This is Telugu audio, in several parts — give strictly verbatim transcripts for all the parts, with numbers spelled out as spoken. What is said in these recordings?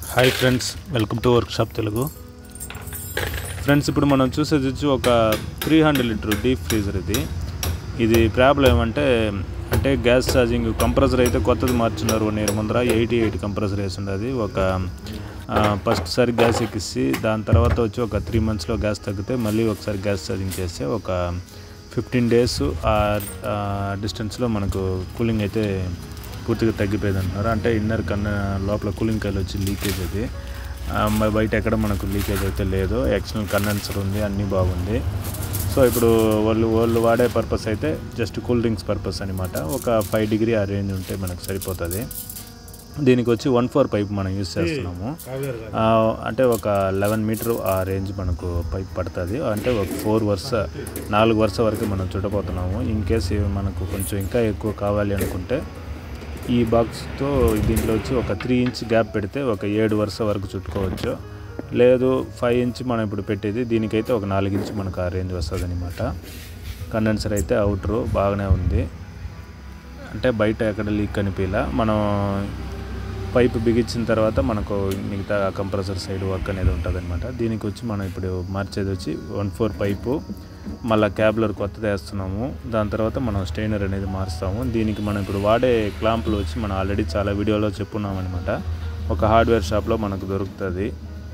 Hi friends, welcome to workshop Telugu. Friends, ఇప్పుడు మనం చూసేది వచ్చి ఒక three hundred litre deep freezer. ఇది ఇది ప్రాబ్లం ఏమంటే అంటే గ్యాస్ ఛార్జింగ్ కంప్రెసర్ అయితే కొత్తది మార్చున్నారు. వన్ ఇయర్ ముందర ఎయిటీ ఎయిట్ కంప్రెసర్ వేసి ఉండేది. ఒక ఫస్ట్ సారి గ్యాస్ ఎక్కిసి దాని తర్వాత వచ్చి ఒక త్రీ మంత్స్లో గ్యాస్ తగ్గితే మళ్ళీ ఒకసారి గ్యాస్ ఛార్జింగ్ చేస్తే ఒక ఫిఫ్టీన్ డేస్ ఆ డిస్టెన్స్లో మనకు కూలింగ్ అయితే పూర్తిగా తగ్గిపోయేది అంటున్నారు. అంటే ఇన్నర్ కన్నా లోపల కూలింగ్ కాయలు వచ్చి లీకేజ్ అది బయట ఎక్కడ మనకు లీకేజ్ అయితే లేదు. ఎక్స్టర్నల్ కండెన్సర్ ఉంది, అన్నీ బాగుంది. సో ఇప్పుడు వాళ్ళు వాళ్ళు వాడే పర్పస్ అయితే జస్ట్ కూల్ డ్రింక్స్ పర్పస్ అనమాట. ఒక ఫైవ్ డిగ్రీ ఆ రేంజ్ ఉంటే మనకు సరిపోతుంది. దీనికి వచ్చి వన్ ఫోర్ పైప్ మనం యూజ్ చేస్తున్నాము. అంటే ఒక లెవెన్ మీటర్ ఆ రేంజ్ మనకు పైప్ పడుతుంది. అంటే ఒక ఫోర్ వరుస నాలుగు వరుస వరకు మనం చుట్టబోతున్నాము. ఇన్ కేస్ మనకు కొంచెం ఇంకా ఎక్కువ కావాలి అనుకుంటే ఈ బాక్స్తో దీంట్లో వచ్చి ఒక త్రీ ఇంచ్ గ్యాప్ పెడితే ఒక ఏడు వరుస వరకు చుట్టుకోవచ్చు. లేదు ఫైవ్ ఇంచ్ మనం ఇప్పుడు పెట్టేది దీనికైతే ఒక నాలుగు ఇంచ్ మనకు ఆ రేంజ్ వస్తుంది అనమాట. కండెన్సర్ అయితే అవుటరు బాగానే ఉంది. అంటే బయట ఎక్కడ లీక్ కనిపించలా. మనం పైప్ బిగించిన తర్వాత మనకు మిగతా కంప్రెసర్ సైడ్ వర్క్ అనేది ఉంటుంది అనమాట. దీనికి వచ్చి మనం ఇప్పుడు మార్చేది వచ్చి వన్ ఫోర్ పైపు, మళ్ళీ క్యాబ్లర్ కొత్తది వేస్తున్నాము. దాని తర్వాత మనం స్టెయినర్ అనేది మారుస్తాము. దీనికి మనం ఇప్పుడు వాడే క్లాంపులు వచ్చి మనం ఆల్రెడీ చాలా వీడియోలో చెప్పున్నాం అనమాట. ఒక హార్డ్వేర్ షాప్లో మనకు దొరుకుతుంది.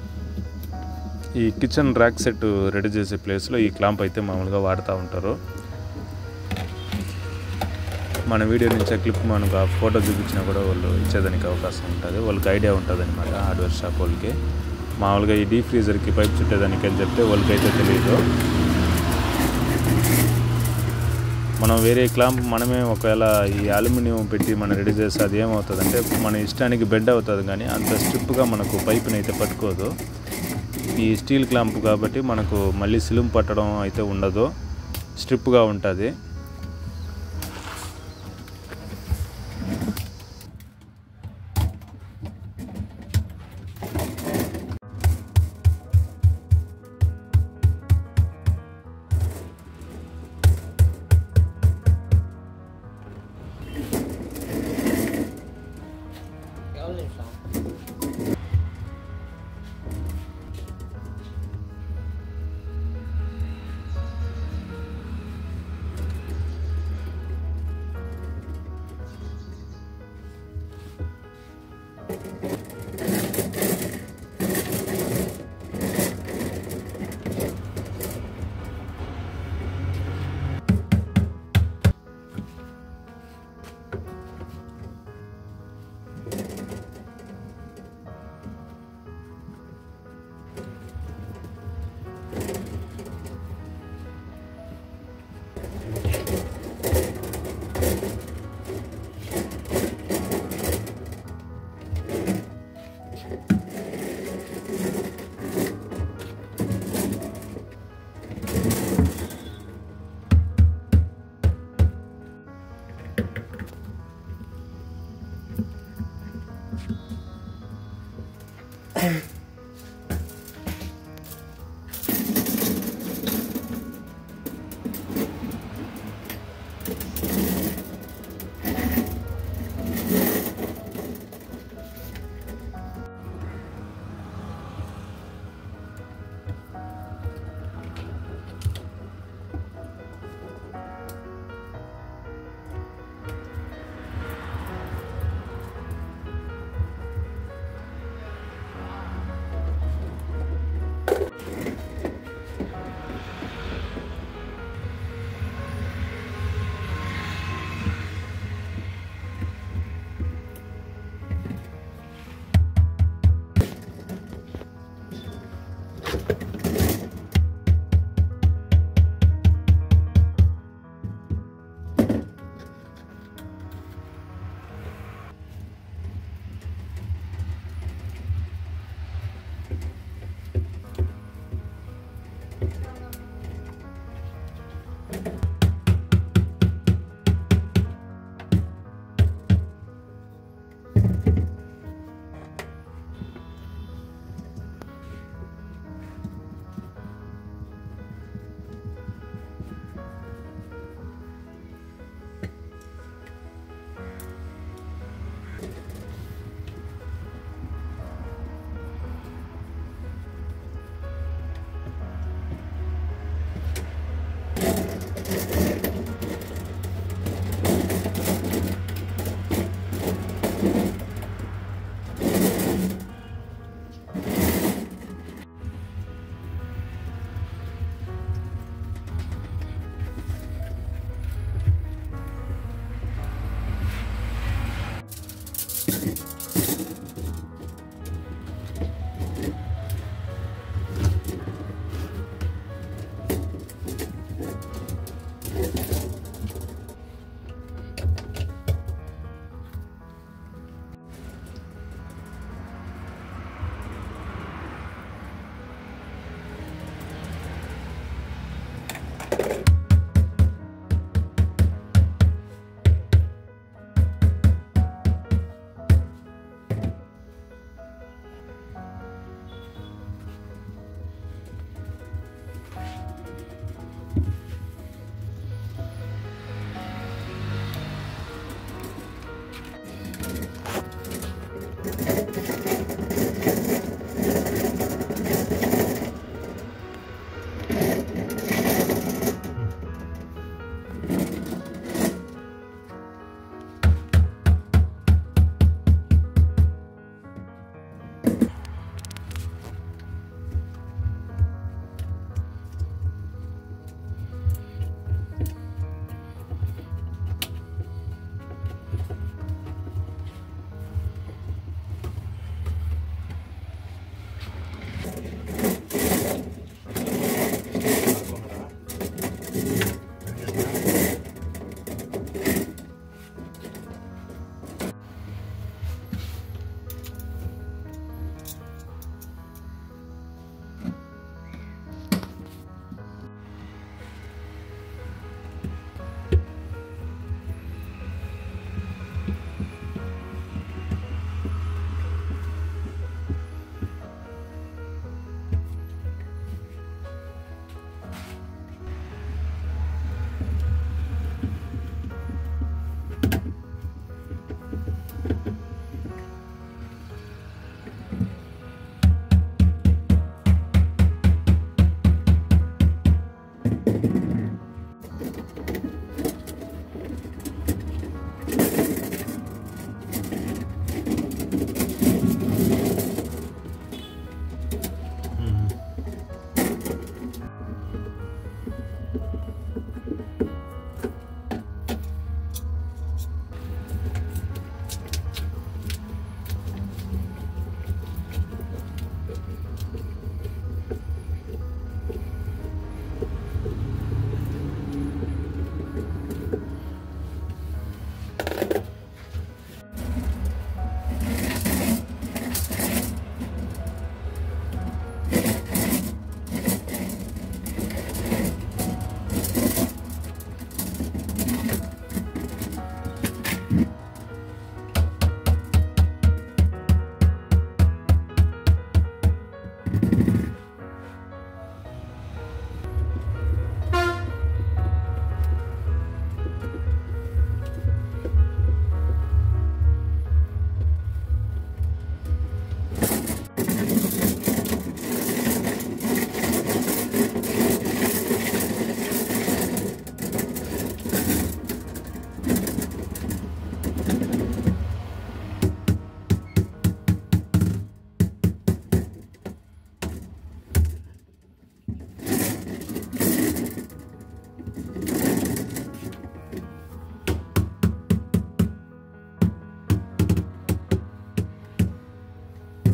ఈ కిచెన్ ర్యాక్ సెట్ రెడీ చేసే ప్లేస్లో ఈ క్లాంప్ అయితే మామూలుగా వాడుతూ ఉంటారు. మన వీడియో నుంచి క్లిప్ మనకు ఆ ఫోటో చూపించినా కూడా వాళ్ళు ఇచ్చేదానికి అవకాశం ఉంటుంది. వాళ్ళకి ఐడియా ఉంటుంది అనమాట హార్డ్వేర్ షాప్ వాళ్ళకి. మామూలుగా ఈ డీప్ ఫ్రీజర్కి పైప్ చుట్టేదానికి అని చెప్తే వాళ్ళకైతే తెలియదు. మనం వేరే క్లాంప్ మనమే ఒకవేళ ఈ అల్యూమినియం పెట్టి మనం రెడీ చేస్తే అది ఏమవుతుంది అంటే మన ఇష్టానికి బెండ్ అవుతుంది, కానీ అంత స్ట్రిప్గా మనకు పైప్ని అయితే పట్టుకోదు. ఈ స్టీల్ క్లాంప్ కాబట్టి మనకు మళ్ళీ సిలుం పట్టడం అయితే ఉండదు, స్ట్రిప్గా ఉంటుంది.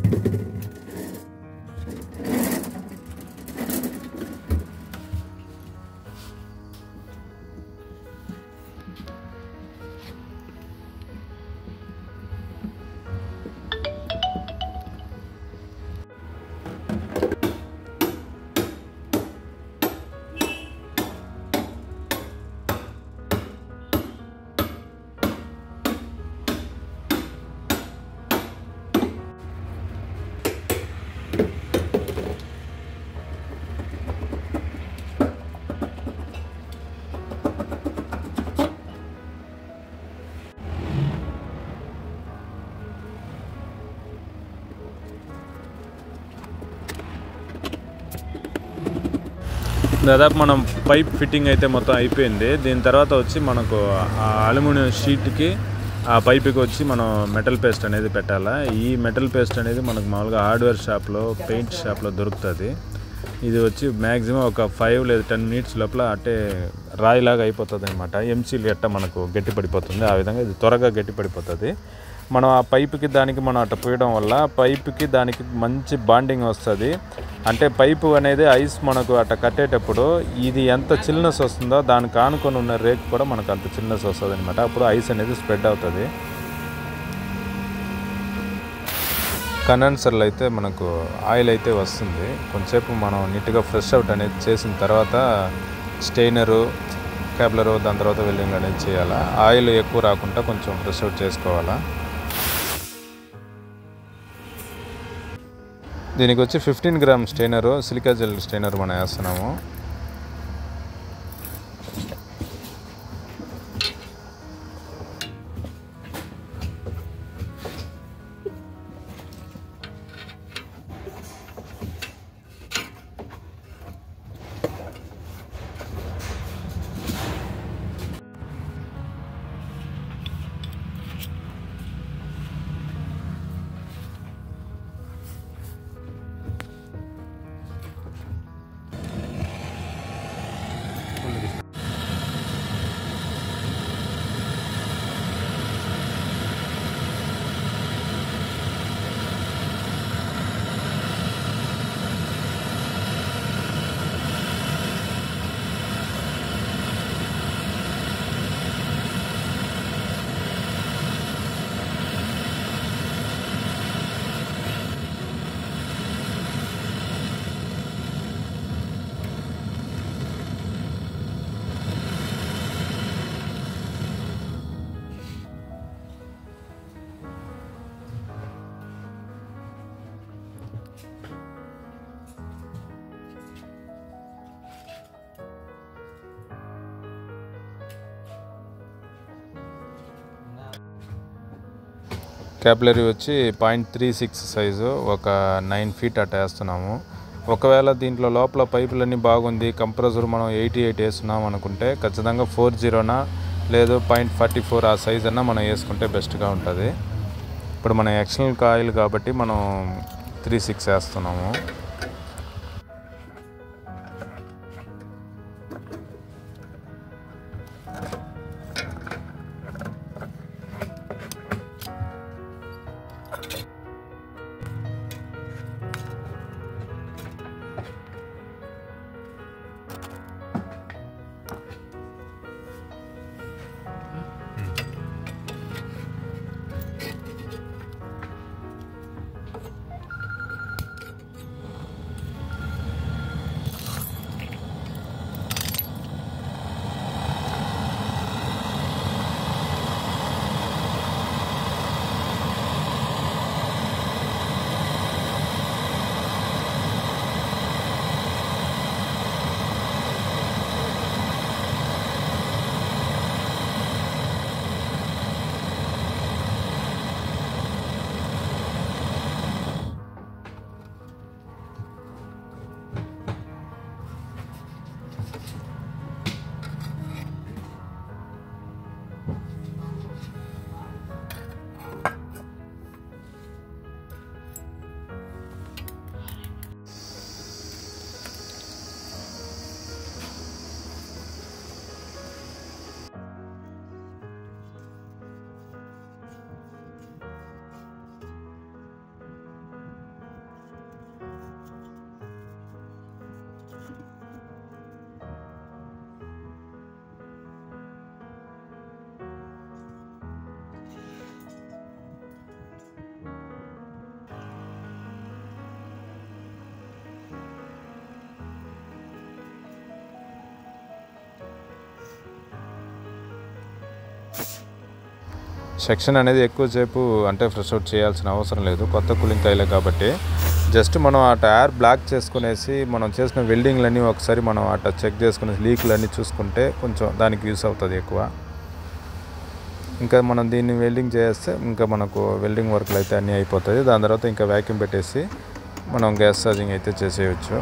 దాదాపు మనం పైప్ ఫిట్టింగ్ అయితే మొత్తం అయిపోయింది. దీని తర్వాత వచ్చి మనకు ఆ అల్యూమినియం షీట్కి ఆ పైప్కి వచ్చి మనం మెటల్ పేస్ట్ అనేది పెట్టాలా. ఈ మెటల్ పేస్ట్ అనేది మనకు మామూలుగా హార్డ్వేర్ షాప్లో, పెయింట్ షాప్లో దొరుకుతుంది. ఇది వచ్చి మ్యాక్సిమం ఒక ఫైవ్ లేదా టెన్ మినిట్స్ లోపల అంటే రాయిలాగా అయిపోతుంది అనమాట. ఎంసీలు గట్ట మనకు గట్టి పడిపోతుంది. ఆ విధంగా ఇది త్వరగా గట్టి పడిపోతుంది. మనం ఆ పైపుకి దానికి మనం అట్ట పోయడం వల్ల పైపుకి దానికి మంచి బాండింగ్ వస్తుంది. అంటే పైపు అనేది ఐస్ మనకు అట్ట కట్టేటప్పుడు ఇది ఎంత చిల్నెస్ వస్తుందో దానికి ఆనుకొని ఉన్న రేక్ కూడా మనకు అంత చిల్నెస్ వస్తుంది అనమాట. అప్పుడు ఐస్ అనేది స్ప్రెడ్ అవుతుంది. కండెన్సర్లు అయితే మనకు ఆయిల్ అయితే వస్తుంది. కొంచెంసేపు మనం నీట్గా ఫ్రెష్ అవుట్ అనేది చేసిన తర్వాత స్టెయినరు, క్యాబ్లరు, దాని తర్వాత వెల్డింగ్ అనేది చేయాలా. ఆయిల్ ఎక్కువ రాకుండా కొంచెం ఫ్రెష్ అవుట్ చేసుకోవాలా. దీనికి వచ్చి fifteen gram strainer, silica gel strainer మనం వేస్తున్నాము. క్యాపిలరీ వచ్చి పాయింట్ త్రీ సిక్స్ సైజు, ఒక నైన్ ఫీట్ అట్ట వేస్తున్నాము. ఒకవేళ దీంట్లో లోపల పైపులన్నీ బాగుంది, కంప్రెసర్ మనం ఎయిటీ ఎయిట్ వేస్తున్నాం అనుకుంటే ఖచ్చితంగా ఫోర్ జీరోనా లేదు పాయింట్ ఫార్టీ ఫోర్ ఆ సైజ్ అన్నా మనం వేసుకుంటే బెస్ట్గా ఉంటుంది. ఇప్పుడు మన ఎక్స్టర్నల్ కాయిల్ కాబట్టి మనం త్రీ సిక్స్ వేస్తున్నాము. సెక్షన్ అనేది ఎక్కువసేపు అంటే ఫ్రెష్ అవుట్ చేయాల్సిన అవసరం లేదు, కొత్త కూలింగ్ కాయిలే కాబట్టి. జస్ట్ మనం ఆ టైర్ బ్లాక్ చేసుకునేసి మనం చేసిన వెల్డింగ్లన్నీ ఒకసారి మనం అట్లా చెక్ చేసుకుని లీక్లన్నీ చూసుకుంటే కొంచెం దానికి యూస్ అవుతుంది ఎక్కువ. ఇంకా మనం దీన్ని వెల్డింగ్ చేస్తే ఇంకా మనకు వెల్డింగ్ వర్క్లు అయితే అన్నీ అయిపోతుంది. దాని తర్వాత ఇంకా వ్యాక్యూమ్ పెట్టేసి మనం గ్యాస్ ఛార్జింగ్ అయితే చేసేయచ్చు.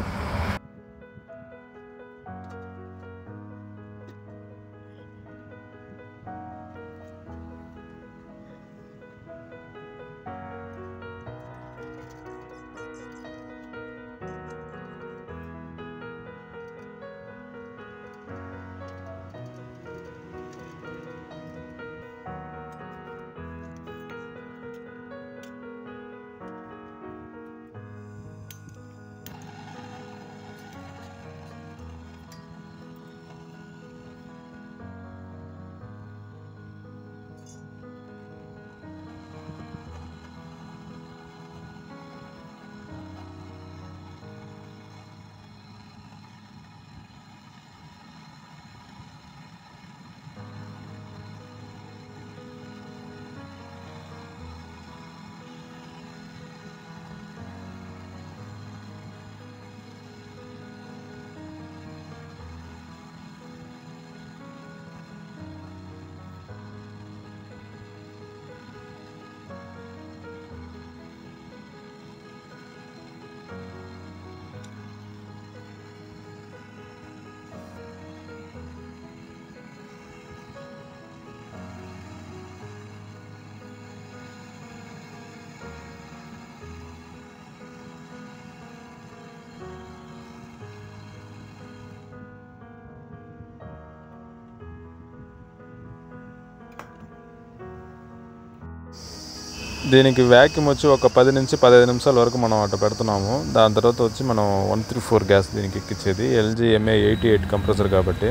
దీనికి వ్యాక్యూమ్ వచ్చి ఒక పది నుంచి పదిహేను నిమిషాల వరకు మనం అట్లా పెడుతున్నాము. దాని తర్వాత వచ్చి మనం వన్ త్రీ ఫోర్ గ్యాస్ దీనికి ఎక్కించేది LG MA eighty eight compressor కాబట్టి.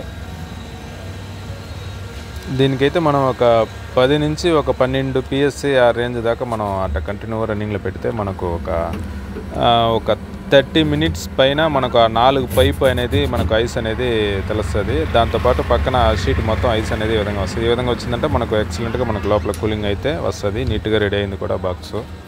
దీనికైతే మనం ఒక పది నుంచి ఒక పన్నెండు పిఎస్సి ఆ రేంజ్ దాకా మనం అట్లా కంటిన్యూ రన్నింగ్లో పెడితే మనకు ఒక ఒక థర్టీ మినిట్స్ పైన మనకు ఆ నాలుగు పైప్ అనేది మనకు ఐస్ అనేది తెలుస్తుంది. దాంతోపాటు పక్కన షీట్ మొత్తం ఐస్ అనేది ఈ విధంగా వస్తుంది. ఈ విధంగా వచ్చిందంటే మనకు ఎక్సలెంట్గా మనకు లోపల కూలింగ్ అయితే వస్తుంది. నీట్గా రెడీ అయింది కూడా బాక్సు.